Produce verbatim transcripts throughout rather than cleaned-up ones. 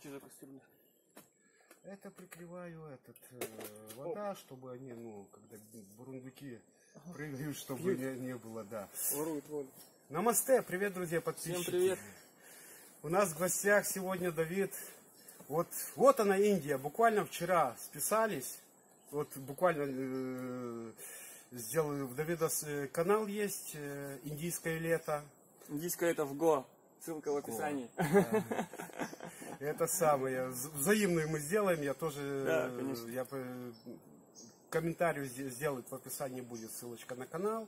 что за кастрюля? Это прикрываю этот э, вода, О. чтобы они, ну, когда бурундуки ага. прыгают, чтобы не, не было, да. Воруют воду. Намасте, привет, друзья, подписчики. Всем привет. У нас в гостях сегодня Давид. Вот, вот она Индия. Буквально вчера списались. Вот буквально э, сделаю. В Давида канал есть э, «Индийское лето». Индийское лето в Гоа. Ссылка в описании. Да. Это самое. Взаимную мы сделаем. Я тоже... Да, конечно. Я, комментарий сделать в описании будет ссылочка на канал.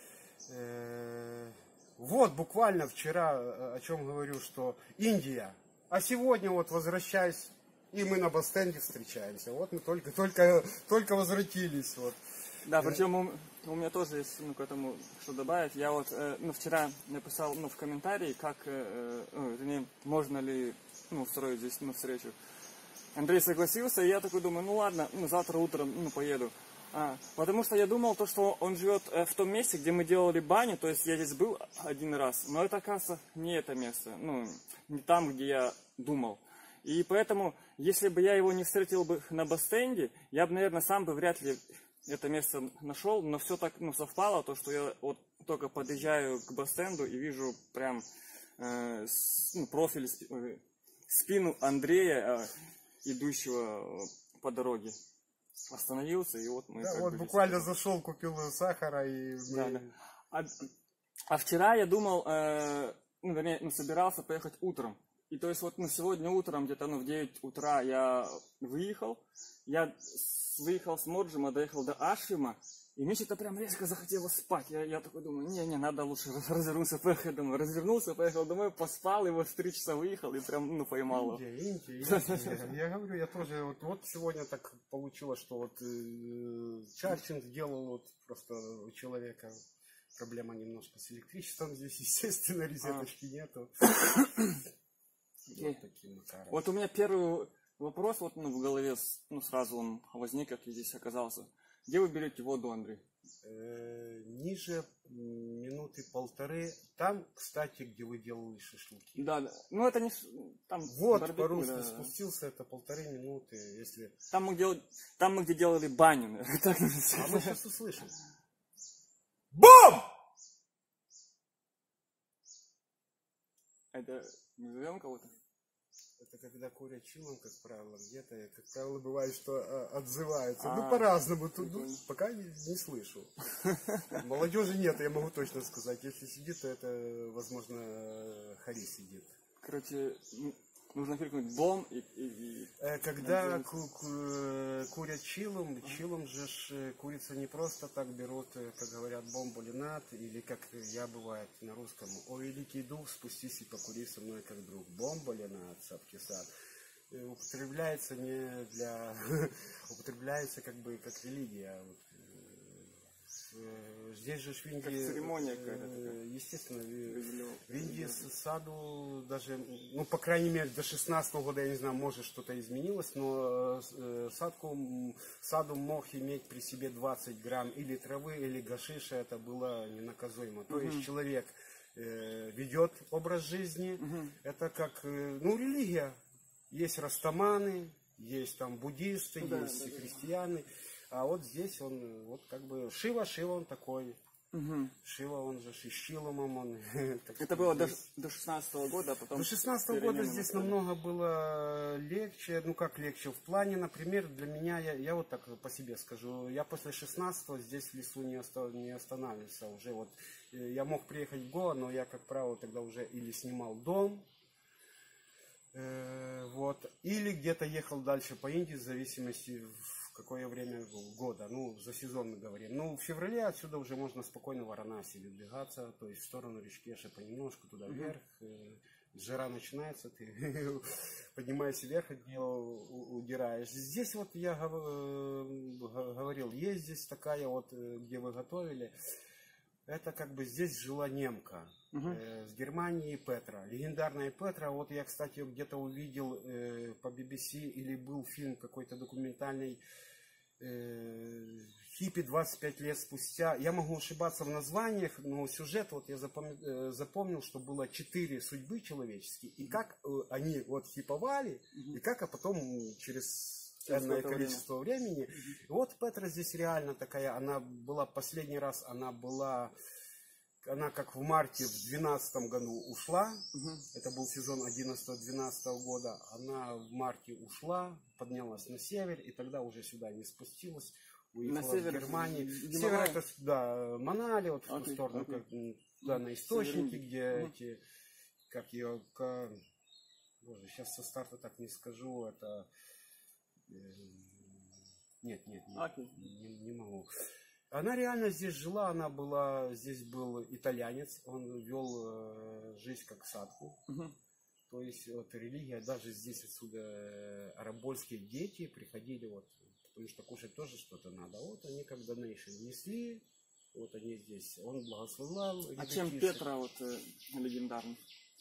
Вот буквально вчера, о чем говорю, что Индия. А сегодня вот возвращаюсь, и мы на Бастенде встречаемся. Вот мы только, только, только возвратились. Вот. Да, причем у, у меня тоже есть ну, к этому что добавить. Я вот э, ну, вчера написал ну, в комментарии, как, э, э, вернее, можно ли ну, устроить здесь ну, встречу. Андрей согласился, и я такой думаю, ну ладно, ну, завтра утром ну, поеду. А, потому что я думал, то, что он живет э, в том месте, где мы делали баню, то есть я здесь был один раз, но это, оказывается, не это место, ну, не там, где я думал. И поэтому, если бы я его не встретил бы на Бастенде, я бы, наверное, сам бы вряд ли это место нашел, но все так ну, совпало, то, что я вот только подъезжаю к Бастенду и вижу прям э, с, ну, профиль, э, спину Андрея, э, идущего по дороге. Остановился, и вот мы... Да, вот буквально зашел, купил сахара и... Да, да. А, а вчера я думал, э, ну, вернее, ну, собирался поехать утром. И то есть вот ну, сегодня утром, где-то ну, в девять утра я выехал. Я выехал с Моджима, доехал до Ашима. И мне что-то прям резко захотелось спать. Я, я такой думаю, не-не, надо лучше развернуться, поехать домой. Развернулся, поехал домой, поспал, и вот в три часа выехал, и прям, ну, поймал. Индия, Индия, Индия. Я говорю, я тоже, вот, вот сегодня так получилось, что вот э, чарчинг делал вот просто у человека. Проблема немножко с электричеством здесь, естественно, розеточки а. нету. Вот, таким вот у меня первый вопрос вот, ну, в голове, ну, сразу он возник, как я здесь оказался. Где вы берете воду, Андрей? Э, ниже минуты полторы. Там, кстати, где вы делали шашлыки. Да, да. Ну это не там. Вот по-русски да, спустился, да. Это полторы минуты, если. Там мы делали, там мы где делали баню. А мы сейчас услышим. Бум! Это мы зовем кого-то? Это когда курят чилом, как правило, где-то, как правило, бывает, что а, отзываются. А, ну, по-разному. Тут ну, пока не, не слышу. Молодежи нет, я могу точно сказать. Если сидит, то это, возможно, Хари сидит. Короче, нужно крикнуть бом и... и, и... Когда ку ку курят чилом, ага. чилом же ж, курица не просто так берут, как говорят, бомбулинат, или как я бывает на русском, о великий дух, спустись и покури со мной как друг. Бомбулинат, сапкисат. Употребляется не для... употребляется как бы как религия. Здесь же в Индии, как церемония какая-то. Естественно, в Индии саду даже, ну, по крайней мере, до шестнадцатого года, я не знаю, может что-то изменилось, но садку, саду мог иметь при себе двадцать грамм или травы, или гашиша, это было ненаказуемо. То есть человек э, ведет образ жизни, это как, ну, религия. Есть растаманы, есть там буддисты, да, есть да, христиане. А вот здесь он, вот как бы, Шива, Шива он такой. Угу. Шива, он же Шишиломом, он... Это было здесь... до шестнадцатого года, а потом... До шестнадцатого года здесь стали. Намного было легче, ну как легче, в плане, например, для меня, я, я вот так по себе скажу, я после шестнадцатого здесь в лесу не, оста... не останавливался уже, вот, я мог приехать в Гоа, но я, как правило, тогда уже или снимал дом, э, вот, или где-то ехал дальше по Индии, в зависимости... какое время года, ну, за сезон мы говорим. Ну, в феврале отсюда уже можно спокойно в Варанаси выдвигаться, то есть в сторону Ришкеша понемножку, туда вверх. Mm-hmm. Жара начинается, ты поднимаешься вверх, от нее удираешь. Здесь вот я говорил, есть здесь такая вот, где вы готовили, это как бы здесь жила немка. Uh-huh. э, с Германии Петра. Легендарная Петра. Вот я, кстати, где-то увидел э, по би би си или был фильм какой-то документальный. э, хиппи двадцать пять лет спустя. Я могу ошибаться в названиях, но сюжет, вот я запомнил, э, запомнил, что было четыре судьбы человеческие, и как э, они вот хиповали, mm-hmm. и как, а потом через энное количество времени. Mm-hmm. Вот Петра здесь реально такая, она была последний раз, она была... Она как в марте в двенадцатом году ушла, угу. Это был сезон одиннадцатого-двенадцатого года, она в марте ушла, поднялась на север, и тогда уже сюда не спустилась, уехала на север, в Германию. Север это, да, Манали, вот okay, в ту сторону, okay. как, да, на источники, где угу. эти, как ее, как, боже, сейчас со старта так не скажу, это, нет, нет, нет, okay. не, не могу. Она реально здесь жила, она была, здесь был итальянец, он вел э, жизнь как садху. Uh-huh. То есть вот религия, даже здесь отсюда э, арабольские дети приходили, вот, потому что кушать тоже что-то надо. Вот они как донейшн несли, вот они здесь, он благословлял. А чем Петра вот э, легендарный?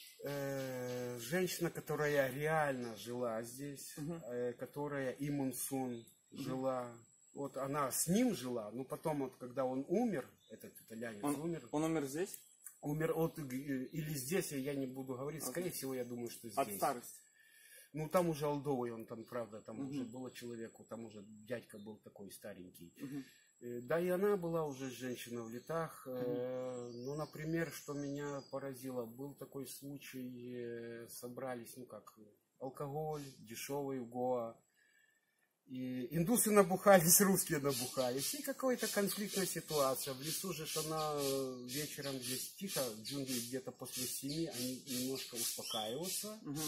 Э, женщина, которая реально жила здесь, uh-huh. э, которая Имун Сун жила. Uh-huh. Вот она с ним жила, но потом, вот, когда он умер, этот итальянец он, умер. Он умер здесь? Умер от, или здесь, я не буду говорить, okay. скорее всего, я думаю, что здесь. От старости? Ну, там уже олдовый он, там, правда, там uh-huh. уже было человеку, там уже дядька был такой старенький. Uh-huh. Да, и она была уже женщина в летах. Uh-huh. Ну, например, что меня поразило, был такой случай, собрались, ну как, алкоголь дешевый в Гоа. И индусы набухались, русские набухались. И какая-то конфликтная ситуация. В лесу же она вечером здесь тихо, в джунгли где-то после семи, они немножко успокаиваются. Угу.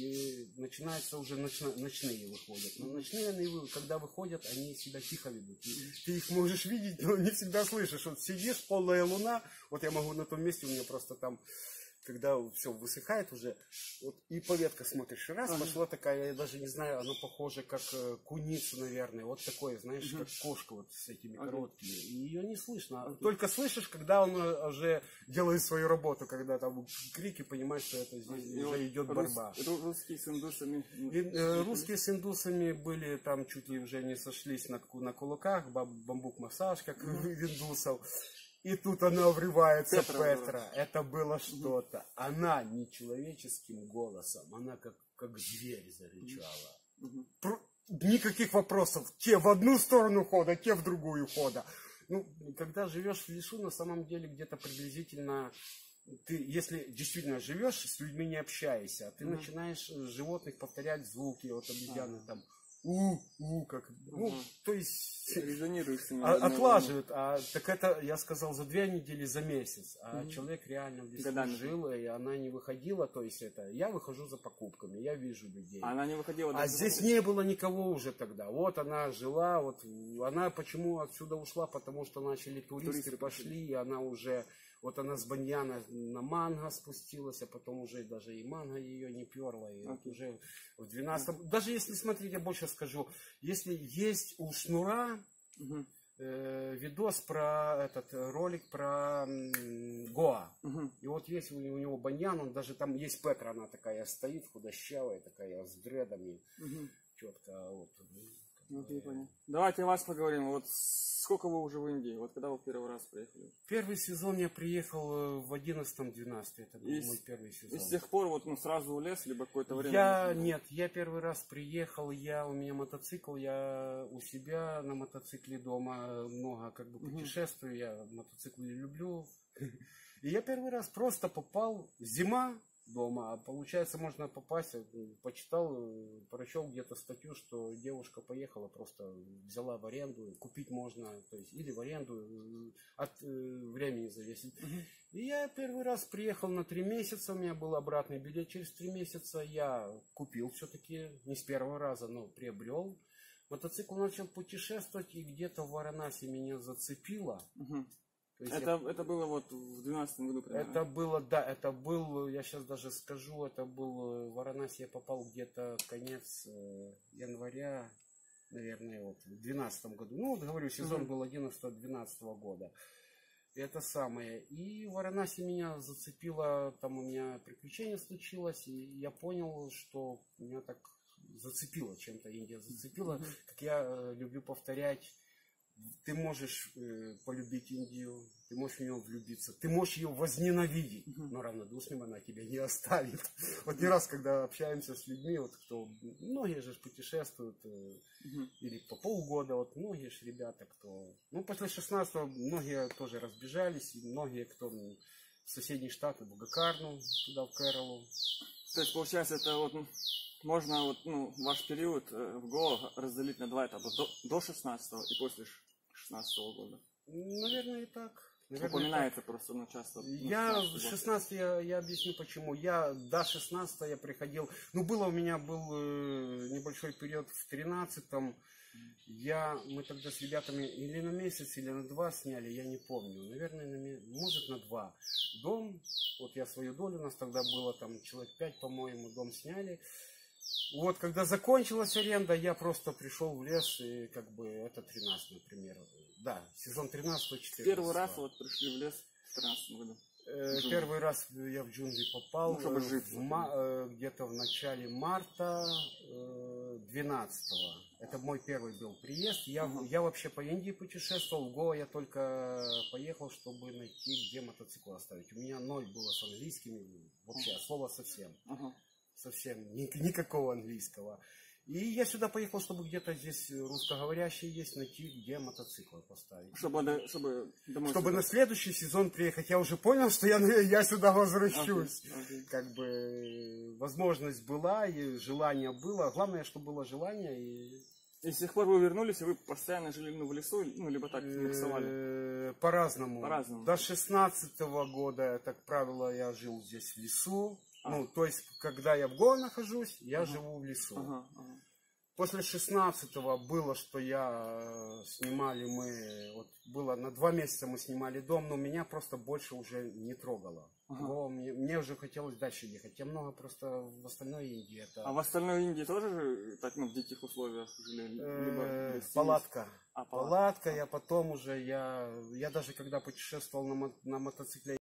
И начинаются уже ночно, ночные выходят. Но ночные, они, когда выходят, они себя тихо ведут. И ты их можешь видеть, но не всегда слышишь. Вот сидишь, полная луна, вот я могу на том месте, у меня просто там... Когда все высыхает уже, вот, и по ветках смотришь, раз, ага. пошла такая, я даже не знаю, она похожа как э, куница, наверное, вот такое, знаешь, угу. как кошка вот с этими ага. короткими, и ее не слышно, ага. только слышишь, когда он уже делает свою работу, когда там крики, понимаешь, что это здесь и уже вот идет борьба. Рус, русские с индусами? И, э, русские с индусами были там чуть ли уже не сошлись на, на кулаках, бамбук-массаж, как угу. у индусов. И тут она врывается, Петра. Петра. Это было что-то. Она нечеловеческим голосом, она как, как зверь зарычала. Угу. Про... Никаких вопросов. Те в одну сторону хода, те в другую хода. Ну, когда живешь в лесу, на самом деле где-то приблизительно... Ты, если действительно живешь, с людьми не общаешься, ты угу. начинаешь животных повторять звуки, вот обезьяны там... У-у, как, ну, угу. то есть резонирует с ними, отлаживают, а так это, я сказал, за две недели, за месяц, а угу. человек реально в лесу Годами. Жил, и она не выходила, то есть это, я выхожу за покупками, я вижу людей. А она не выходила? А здесь не было никого уже тогда, вот она жила, вот, она почему отсюда ушла, потому что начали туристы, туристы пошли, и она уже... Вот она с баньяна на манго спустилась, а потом уже даже и манго ее не перла. И okay. уже в двенадцатом... Okay. Даже если, смотрите, я больше скажу. Если есть у Шнура uh-huh. э, видос про этот ролик про м, Гоа. Uh-huh. И вот есть у, у него баньян, он даже там есть Петра, она такая стоит, худощавая, такая с дредами. Uh-huh. Четко. Вот, okay, э... Давайте о вас поговорим. Вот сколько вы уже в Индии? Вот когда вы первый раз приехали? Первый сезон я приехал в одиннадцатом-двенадцатом. Это был и мой первый сезон. И с тех пор вот ну, сразу в лес, либо какое-то время? Я, нет, я первый раз приехал, я, у меня мотоцикл, я у себя на мотоцикле дома много как бы путешествую, угу. я мотоциклы люблю. И я первый раз просто попал, зима дома, а получается можно попасть, почитал, прочел где-то статью, что девушка поехала, просто взяла в аренду, купить можно, то есть или в аренду, от э, времени зависит. Uh-huh. И я первый раз приехал на три месяца, у меня был обратный билет через три месяца, я купил все-таки, не с первого раза, но приобрел. Мотоцикл начал путешествовать, и где-то в Варанаси меня зацепило. Uh-huh. Это, я... это было вот в двенадцатом году примерно? Это было, да, это был, я сейчас даже скажу, это был, в Варанаси я попал где-то конец января, наверное, вот, в двенадцатом году. Ну, вот говорю, сезон uh-huh. был одиннадцатого-двенадцатого года. Это самое. И в Варанаси меня зацепило, там у меня приключение случилось, и я понял, что меня так зацепила, чем-то Индия зацепила. Как я э, люблю повторять, ты можешь э, полюбить Индию, ты можешь в нее влюбиться, ты можешь ее возненавидеть, но равнодушным она тебя не оставит. Вот не раз, когда общаемся с людьми, вот кто, многие же путешествуют, э, или по полгода, вот многие же ребята, кто, ну после шестнадцатого многие тоже разбежались, и многие, кто в соседние штаты, в Гакарну, туда в Кералу. То есть, получается, это вот можно вот, ну, ваш период э, в Гоа разделить на два этапа, до, до шестнадцатого и после шестнадцатого года. Наверное, и так. Наверное, Упоминается так. Просто, ну, часто. Ну, я в шестнадцатом, я, я объясню почему. Я до шестнадцатого я приходил, ну, было у меня был э, небольшой период в тринадцатом. Я, мы тогда с ребятами или на месяц, или на два сняли, я не помню. Наверное, на, может на два. Дом, вот я свою долю, у нас тогда было там человек пять, по-моему, дом сняли. Вот, когда закончилась аренда, я просто пришел в лес, и как бы это тринадцатый, например. Да, сезон тринадцатый-четырнадцатый. Первый раз вот пришли в лес в тринадцатом году. Э, первый раз я в джунгли попал, ну, чтобы жить, э, где-то в начале марта э, двенадцатого. Это мой первый был приезд. Я, uh-huh. я вообще по Индии путешествовал. В Гоа я только поехал, чтобы найти, где мотоцикл оставить. У меня ноль было с английским, вообще uh-huh. слова совсем. Uh-huh. Совсем ни, никакого английского. И я сюда поехал, чтобы где-то здесь русскоговорящие есть, найти, где мотоциклы поставить. Чтобы, чтобы, домой чтобы сюда. На следующий сезон приехать. Я уже понял, что я, я сюда возвращусь. Okay, okay. Как бы возможность была, и желание было. Главное, чтобы было желание. И... И с тех пор вы вернулись, и вы постоянно жили ну, в лесу, ну, либо так миксовали? По-разному. По-разному. До шестнадцатого года, как правило, я жил здесь в лесу. А. Ну, то есть, когда я в Гоа нахожусь, я ага. живу в лесу. Ага, ага. После шестнадцатого было, что я снимали мы, вот было на два месяца мы снимали дом, но меня просто больше уже не трогало. Ага. Гоа, мне, мне уже хотелось дальше ехать. Я много просто в остальной Индии. Это... А в остальной Индии тоже так, ну, в диких условиях жили? Либо палатка. А, палатка. Палатка, я потом уже, я, я даже когда путешествовал на, на мотоцикле,